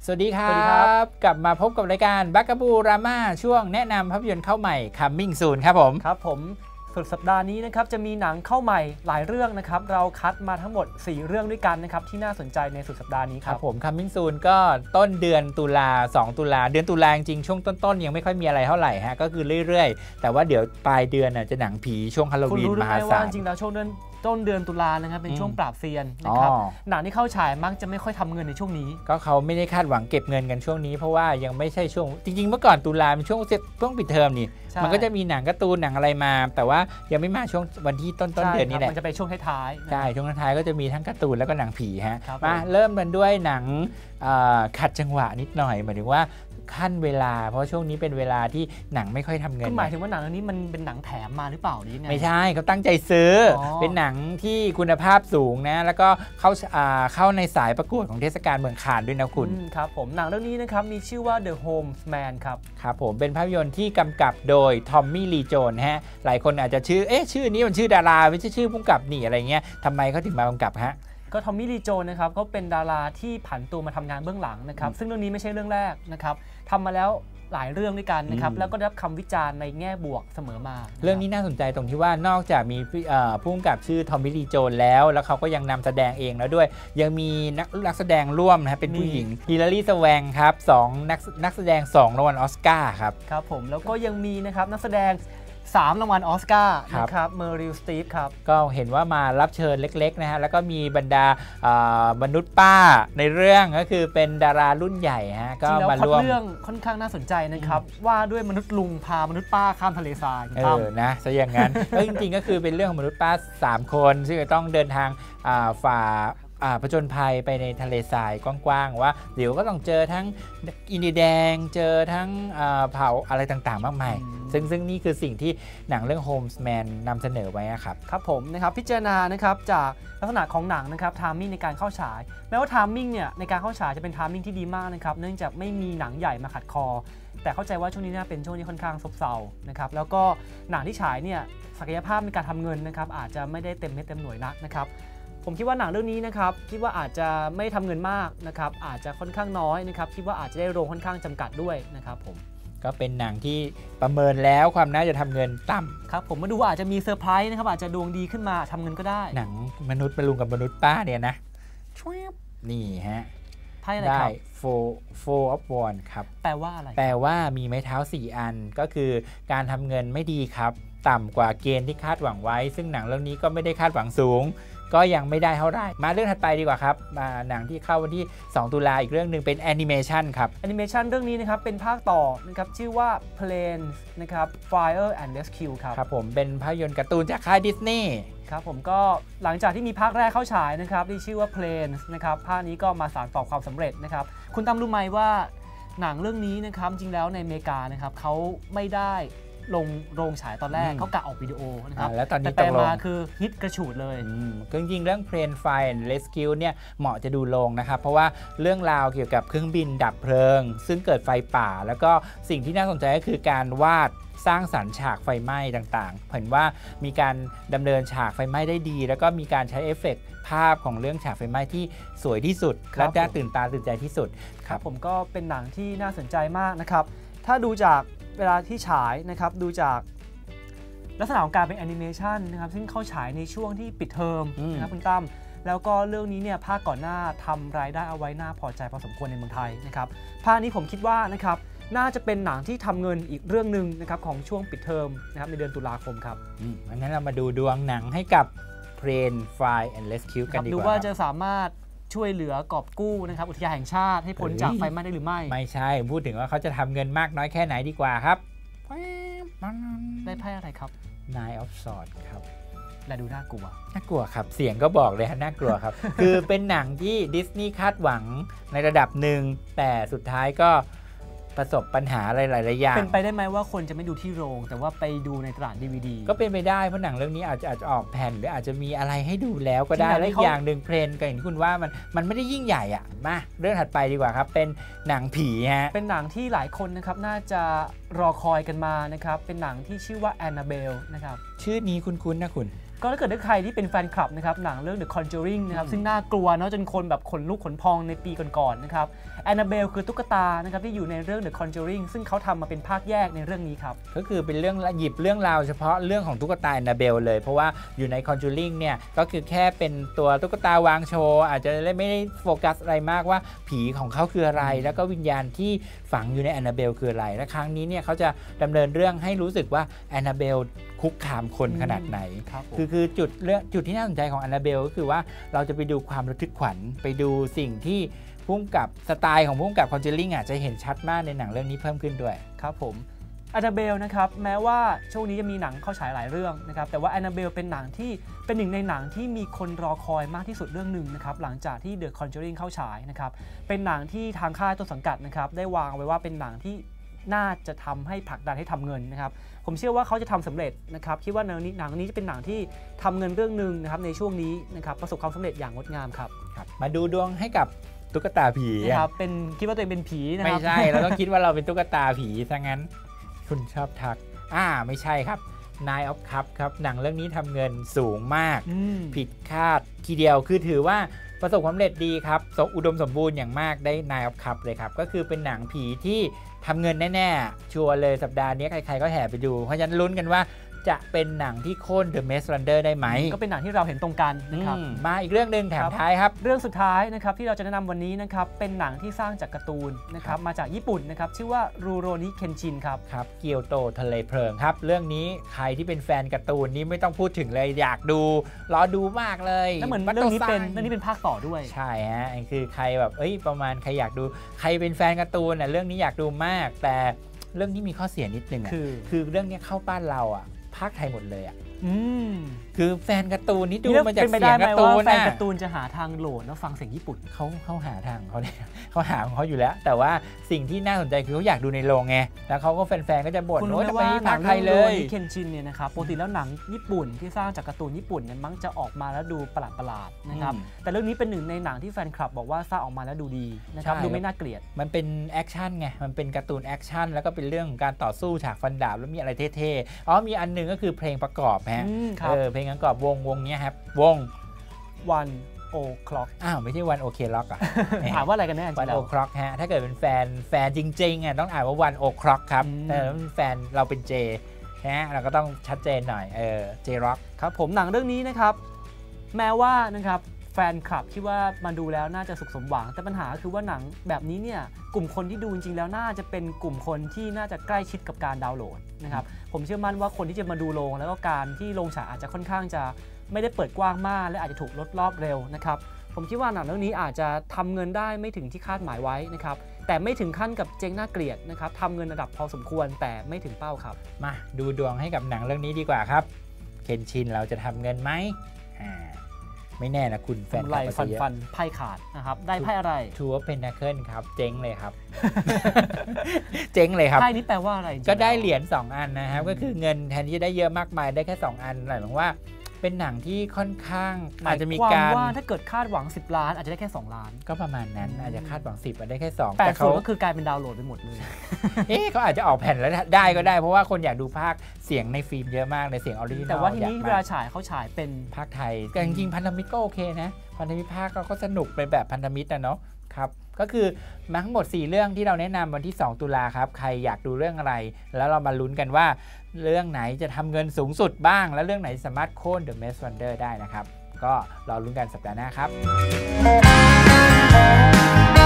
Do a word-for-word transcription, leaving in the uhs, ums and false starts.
สวัสดีครับกลับมาพบกับรายการบักกะบูราม่าช่วงแนะนำภาพยนตร์เข้าใหม่ Coming Soon ครับผมครับผมสุดสัปดาห์นี้นะครับจะมีหนังเข้าใหม่หลายเรื่องนะครับเราคัดมาทั้งหมดสี่เรื่องด้วยกันนะครับที่น่าสนใจในสุดสัปดาห์นี้ครับผม Coming Soon ก็ต้นเดือนตุลาสองตุลาเดือนตุลาจริงๆช่วงต้นๆยังไม่ค่อยมีอะไรเท่าไหร่ฮะก็คือเรื่อยๆแต่ว่าเดี๋ยวปลายเดือนน่ะจะหนังผีช่วงฮาโลวีนมหาศาลจริงๆแล้วช่วงเดือนต้นเดือนตุลานะครับเป็นช่วงปราบเซียนนะครับหนังที่เข้าฉายมักจะไม่ค่อยทำเงินในช่วงนี้ก็เขาไม่ได้คาดหวังเก็บเงินกันช่วงนี้เพราะว่ายังไม่ใช่ช่วงจริงๆเมื่อก่อนตุลาเป็นช่วงช่วงปิดเทอมนี่มันก็จะมีหนังการ์ตูนหนังอะไรมาแต่ว่ายังไม่มาช่วงวันที่ต้นต้นเดือนนี้แหละมันจะไปช่วงท้ายๆใช่ช่วงท้ายก็จะมีทั้งการ์ตูนแล้วก็หนังผีฮะมาเริ่มกันด้วยหนังขัดจังหวะนิดหน่อยหมายถึงว่าขั้นเวลาเพราะช่วงนี้เป็นเวลาที่หนังไม่ค่อยทำเงินหมายถึงว่าหนังเรื่องนี้มันเป็นหนังแถมมาหรือเปล่าหรือยังไงไม่ใช่เขาตั้งใจซื้อเป็นหนังที่คุณภาพสูงนะแล้วก็เข้าเข้าในสายประกวดของเทศกาลเมืองคานด้วยนะคุณครับผมหนังเรื่องนี้นะครับมีชื่อว่า The Homesman ครับครับผมเป็นภาพยนตร์ที่กำกับโดยทอมมี่ลีโจนฮะหลายคนอาจจะชื่อเอ๊ะชื่อนี้มันชื่อดาราไม่ใช่ชื่อผู้กำกับนี่อะไรเงี้ยทำไมเขาถึงมากำกับฮะก็ทอมมี่ลีโจนนะครับเขาเป็นดาราที่ผันตัวมาทำงานเบื้องหลังนะครับซึ่งเรื่องนี้ไม่ใช่เรื่องแรกนะครับทำมาแล้วหลายเรื่องด้วยกันนะครับแล้วก็ได้รับคำวิจารณ์ในแง่บวกเสมอมาเรื่องนี้น่าสนใจตรงที่ว่านอกจากมีผู้กำกับชื่อทอมมี่ลีโจนแล้วแล้วเขาก็ยังนำแสดงเองแล้วด้วยยังมีนักนักแสดงร่วมนะเป็นผู้หญิงฮิลลารีสแวงครับสองนักนักแสดงสองรางวัลออสการ์ครับครับผมแล้วก็ยังมีนะครับนักแสดงสามรางวัลออสการ์นะครับเมอริลสตีฟครับก็เห็นว่ามารับเชิญเล็กๆนะฮะแล้วก็มีบรรดามนุษย์ป้าในเรื่องก็คือเป็นดารารุ่นใหญ่ฮะก็มาร่วมเรื่องค่อนข้างน่าสนใจนะครับว่าด้วยมนุษย์ลุงพามนุษย์ป้าข้ามทะเลทรายเออนะซะอย่างนั้นแล้วจริงๆก็คือเป็นเรื่องของมนุษย์ป้าสามคนซึ่งจะต้องเดินทางฝ่าผจญภัยไปในทะเลทรายกว้างๆว่าเดี๋ยวก็ต้องเจอทั้งอินเดียแดงเจอทั้งเผ่าอะไรต่างๆมากมายซึ่งซึ่งนี่คือสิ่งที่หนังเรื่อง Homesman นำเสนอไว้ครับครับผมนะครับพิจารณานะครับจากลักษณะของหนังนะครับไทมิ่งในการเข้าฉายแม้ว่าไทมิ่งเนี่ยในการเข้าฉายจะเป็นไทมิ่งที่ดีมากนะครับเนื่องจากไม่มีหนังใหญ่มาขัดคอแต่เข้าใจว่าช่วงนี้น่าเป็นช่วงที่ค่อนข้างซบเซานะครับแล้วก็หนังที่ฉายเนี่ยศักยภาพในการทำเงินนะครับอาจจะไม่ได้เต็มเม็ดเต็มหน่วยนักนะครับผมคิดว่าหนังเรื่องนี้นะครับคิดว่าอาจจะไม่ทำเงินมากนะครับอาจจะค่อนข้างน้อยนะครับคิดว่าอาจจะได้โรงค่อนข้างจำกัดด้วยนะครับผมก็เป็นหนังที่ประเมินแล้วความน่าจะทำเงินต่ำครับผมมาดูว่าอาจจะมีเซอร์ไพรส์นะครับอาจจะดวงดีขึ้นมาทำเงินก็ได้หนังมนุษย์มาลุงกับมนุษย์ป้าเนี่ยนะนี่ฮะไพ่อะไรครับ four four of wands ครับแปลว่าอะไรแปลว่ามีไม้เท้าสี่อันก็คือการทำเงินไม่ดีครับต่ำกว่าเกณฑ์ที่คาดหวังไว้ซึ่งหนังเรื่องนี้ก็ไม่ได้คาดหวังสูงก็ยังไม่ได้เท่าไหร่มาเรื่องถัดไปดีกว่าครับมาหนังที่เข้าวันที่สองตุลาอีกเรื่องหนึ่งเป็นแอนิเมชันครับแอนิเมชันเรื่องนี้นะครับเป็นภาคต่อนะครับชื่อว่า Planes นะครับ Fire and Rescue ครับครับผมเป็นภาพยนตร์การ์ตูนจากค่ายดิสนีย์ครับผมก็หลังจากที่มีภาคแรกเข้าฉายนะครับที่ชื่อว่า Planes นะครับภาคนี้ก็มาสานต่อความสำเร็จนะครับคุณตั้มรู้ไหมว่าหนังเรื่องนี้นะครับจริงแล้วในอเมริกานะครับเขาไม่ได้ลงโรงฉายตอนแรกเขากะออกวิดีโอนะครับแล้วตอนนี้แต่มาคือฮิตกระฉูดเลยจริงๆเรื่อง Plane Fire and Rescue เนี่ยเหมาะจะดูโรงนะครับเพราะว่าเรื่องราวเกี่ยวกับเครื่องบินดับเพลิงซึ่งเกิดไฟป่าแล้วก็สิ่งที่น่าสนใจก็คือการวาดสร้างสรรค์ฉากไฟไหม้ต่างๆเห็นว่ามีการดำเนินฉากไฟไหม้ได้ดีแล้วก็มีการใช้เอฟเฟกต์ภาพของเรื่องฉากไฟไหม้ที่สวยที่สุดและน่าตื่นตาตื่นใจที่สุดครับผมก็เป็นหนังที่น่าสนใจมากนะครับถ้าดูจากเวลาที่ฉายนะครับดูจากลักษณะของการเป็นแอนิเมชันนะครับซึ่งเข้าฉายในช่วงที่ปิดเทอมนะครับคุณตั้มแล้วก็เรื่องนี้เนี่ยภาคก่อนหน้าทำรายได้เอาไว้น่าพอใจพอสมควรในเมืองไทยนะครับภาคนี้ผมคิดว่านะครับน่าจะเป็นหนังที่ทำเงินอีกเรื่องหนึ่งนะครับของช่วงปิดเทอมนะครับในเดือนตุลาคมครับงั้นเรามาดูดวงหนังให้กับ Plane Fire and Rescue กันดีกว่าดูว่าจะสามารถช่วยเหลือกอบกู้นะครับอุทยานแห่งชาติให้พ้นจากไฟไหม้ได้หรือไม่ไม่ใช่พูดถึงว่าเขาจะทำเงินมากน้อยแค่ไหนดีกว่าครับได้ไพ่อะไรครับ Nine of Swords ครับและดูน่ากลัวน่ากลัวครับเสียงก็บอกเลยฮะน่ากลัวครับ คือเป็นหนังที่ดิสนีย์คาดหวังในระดับหนึ่งแต่สุดท้ายก็ประสบปัญหาอะไรหลายๆอย่างเป็นไปได้ไหมว่าคนจะไม่ดูที่โรงแต่ว่าไปดูในตลาด ดี วี ดีก็เป็นไปได้เพราะหนังเรื่องนี้อาจจะอาจจะออกแผ่นหรืออาจจะมีอะไรให้ดูแล้วก็ได้และอย่างหนึ่งเพลนก็อย่างที่คุณว่ามันมันไม่ได้ยิ่งใหญ่อ่ะมาเรื่องถัดไปดีกว่าครับเป็นหนังผีฮะเป็นหนังที่หลายคนนะครับน่าจะรอคอยกันมานะครับเป็นหนังที่ชื่อว่า Annabelle นะครับชื่อนี้คุ้นๆนะคุณก็ถ้าเกิดใครที่เป็นแฟนคลับนะครับหนังเรื่อง The Conjuring นะครับซึ่งน่ากลัวเนาะจนคนแบบขนลุกขนพองในปีก่อนๆนะครับ Annabelle คือตุ๊กตานะครับที่อยู่ในเรื่อง The Conjuring ซึ่งเขาทำมาเป็นภาคแยกในเรื่องนี้ครับก็คือเป็นเรื่องหยิบเรื่องราวเฉพาะเรื่องของตุ๊กตา Annabelle เลยเพราะว่าอยู่ใน Conjuring เนี่ยก็คือแค่เป็นตัวตุ๊กตาวางโชว์อาจจะไม่ได้โฟกัสอะไรมากว่าผีของเขาคืออะไรแล้วก็วิญญาณที่ฝังอยู่ใน Annabelle คืออะไรและครั้งนี้เนี่ยเขาจะดำเนินเรื่องให้รู้สึกว่า Annabelle คุกคามคนขนาดไหนคือคือจุดเรื่องจุดที่น่าสนใจของ Annabelle ก็คือว่าเราจะไปดูความระทึกขวัญไปดูสิ่งที่พุ่งกับสไตล์ของพุ่งกับ Conjuring อาจจะเห็นชัดมากในหนังเรื่องนี้เพิ่มขึ้นด้วยครับผม Annabelle นะครับแม้ว่าช่วงนี้จะมีหนังเข้าฉายหลายเรื่องนะครับแต่ว่า Annabelle เป็นหนังที่เป็นหนึ่งในหนังที่มีคนรอคอยมากที่สุดเรื่องหนึ่งนะครับหลังจากที่ The Conjuring เข้าฉายนะครับเป็นหนังที่ทางค่ายต้นสังกัดนะครับได้วางไว้ว่าเป็นหนังที่น่าจะทำให้ผลักดันให้ทำเงินนะครับผมเชื่อว่าเขาจะทำสำเร็จนะครับคิดว่าหนังนี้หนังนี้จะเป็นหนังที่ทำเงินเรื่องหนึ่งนะครับในช่วงนี้นะครับประสบความสำเร็จอย่างงดงามครับมาดูดวงให้กับตุ๊กตาผีนะครับเป็นคิดว่าตัวเองเป็นผีนะครับไม่ใช่เราต้องคิดว่าเราเป็นตุ๊กตาผีซะงั้นคุณชอบทักอ่าไม่ใช่ครับ Nine of Cups ครับหนังเรื่องนี้ทำเงินสูงมากผิดคาดทีเดียวคือถือว่าประสบความสำเร็จดีครับอุดมสมบูรณ์อย่างมากได้ Nine of Cups เลยครับก็คือเป็นหนังผีที่ทำเงินแน่ๆชัวร์เลยสัปดาห์นี้ใครๆก็แห่ไปดูเพราะฉะนั้นลุ้นกันว่าจะเป็นหนังที่โค่น The Maze Runner ได้ไหมก็เป็นหนังที่เราเห็นตรงกันนะครับมาอีกเรื่องหนึ่งแถมท้ายครับเรื่องสุดท้ายนะครับที่เราจะแนะนำวันนี้นะครับเป็นหนังที่สร้างจากการ์ตูนนะครับมาจากญี่ปุ่นนะครับชื่อว่ารูโรนิเคนชินครับครับเกียวโตทะเลเพลิงครับเรื่องนี้ใครที่เป็นแฟนการ์ตูนนี้ไม่ต้องพูดถึงเลยอยากดูรอดูมากเลยแล้วเหมือนเรื่องนี้เป็นเรื่องนี้เป็นภาคต่อด้วยใช่ฮะคือใครแบบเอ้ยประมาณใครอยากดูใครเป็นแฟนการ์ตูนน่ะเรื่องนี้อยากดูมากแต่เรื่องนี้มีข้อเสียนิดนึงอ่ะคือคือเรื่องนี้เข้าบ้านเราอ่ะภาคไทยหมดเลยอ่ะคือแฟนการ์ตูนนี่ดูมาจากเสียงการ์ตูนแฟนการ์ตูนจะหาทางโหลดแล้วฟังเสียงญี่ปุ่นเขาเขาหาทางเขาเนี่ยเขาหาของเขาอยู่แล้วแต่ว่าสิ่งที่น่าสนใจคือเขาอยากดูในโรงไงแล้วเขาก็แฟนๆก็จะบ่นว่าจะไปภาคไทยเลยเคนชินเนี่ยนะครับปกติแล้วหนังญี่ปุ่นที่สร้างจากการ์ตูนญี่ปุ่นเนี่ยมักจะออกมาแล้วดูประหลาดๆนะครับแต่เรื่องนี้เป็นหนึ่งในหนังที่แฟนคลับบอกว่าสร้างออกมาแล้วดูดีนะครับดูไม่น่าเกลียดมันเป็นแอคชั่นไงมันเป็นการ์ตูนแอคชั่นแล้วก็เป็นเรื่องของการต่อสู้ฉากฟันดาบแล้วมีอะไรเท่ๆอ๋อมีอันนึงก็คือเพลงประกอบฮะเออเพลงประกอบวงวงนี้ครับวง One O'Clock อ้าวไม่ใช่ One OK Rock อ่ะถามว่าอะไรกันแน่ One O'Clock ฮะถ้าเกิดเป็นแฟนแฟนจริงๆอ่ะต้องอ่านว่า One O'Clock ครับแต่ถ้าเป็นแฟนเราเป็น J ฮะเราก็ต้องชัดเจนหน่อยเออ J Rock ครับผมหนังเรื่องนี้นะครับแม้ว่านะครับแฟนคลับคิดว่ามาดูแล้วน่าจะสุขสมหวังแต่ปัญหาคือว่าหนังแบบนี้เนี่ยกลุ่มคนที่ดูจริงๆแล้วน่าจะเป็นกลุ่มคนที่น่าจะใกล้ชิดกับการดาวน์โหลดนะครับผมเชื่อมั่นว่าคนที่จะมาดูโรงแล้วก็การที่โรงฉายอาจจะค่อนข้างจะไม่ได้เปิดกว้างมากและอาจจะถูกลดรอบเร็วนะครับผมคิดว่าหนังเรื่องนี้อาจจะทำเงินได้ไม่ถึงที่คาดหมายไว้นะครับแต่ไม่ถึงขั้นกับเจ๊งน่าเกลียดนะครับทำเงินระดับพอสมควรแต่ไม่ถึงเป้าครับมาดูดวงให้กับหนังเรื่องนี้ดีกว่าครับเคนชินเราจะทำเงินไหมไม่แน่นะคุณแฟนคลับฟันฟันไพ่ขาดนะครับได้ไพ่อะไรทัวร์เพนทาเคิลครับเจ๊งเลยครับ เจ๊งเลยครับไพ่นี้แปลว่าอะไรก็ได้เหรียญสองอันนะครับก็คือเงินแทนที่จะได้เยอะมากมายได้แค่สองอันหมายถึงว่าเป็นหนังที่ค่อนข้างอาจจะมีการว่าถ้าเกิดคาดหวังสิบล้านอาจจะได้แค่สองล้านก็ประมาณนั้นอาจจะคาดหวังสิบได้แค่สองแต่เขาก็คือกลายเป็นดาวน์โหลดไปหมดเลยเอ๊ะเขาอาจจะออกแผ่นแล้วได้ก็ได้เพราะว่าคนอยากดูภาคเสียงในฟิล์มเยอะมากในเสียงออริจินอลแต่ว่าทีนี้เวลาฉายเขาฉายเป็นภาคไทยแต่จริงๆพันธมิตรก็โอเคนะพันธมิตรภาคก็สนุกเป็นแบบพันธมิตรนะเนาะครับก็คือมาทั้งหมดสี่เรื่องที่เราแนะนำวันที่สองตุลาครับใครอยากดูเรื่องอะไรแล้วเรามาลุ้นกันว่าเรื่องไหนจะทำเงินสูงสุดบ้างและเรื่องไหนสามารถโค่น The Maze Runner ได้นะครับก็รอลุ้นกันสัปดาห์หน้าครับ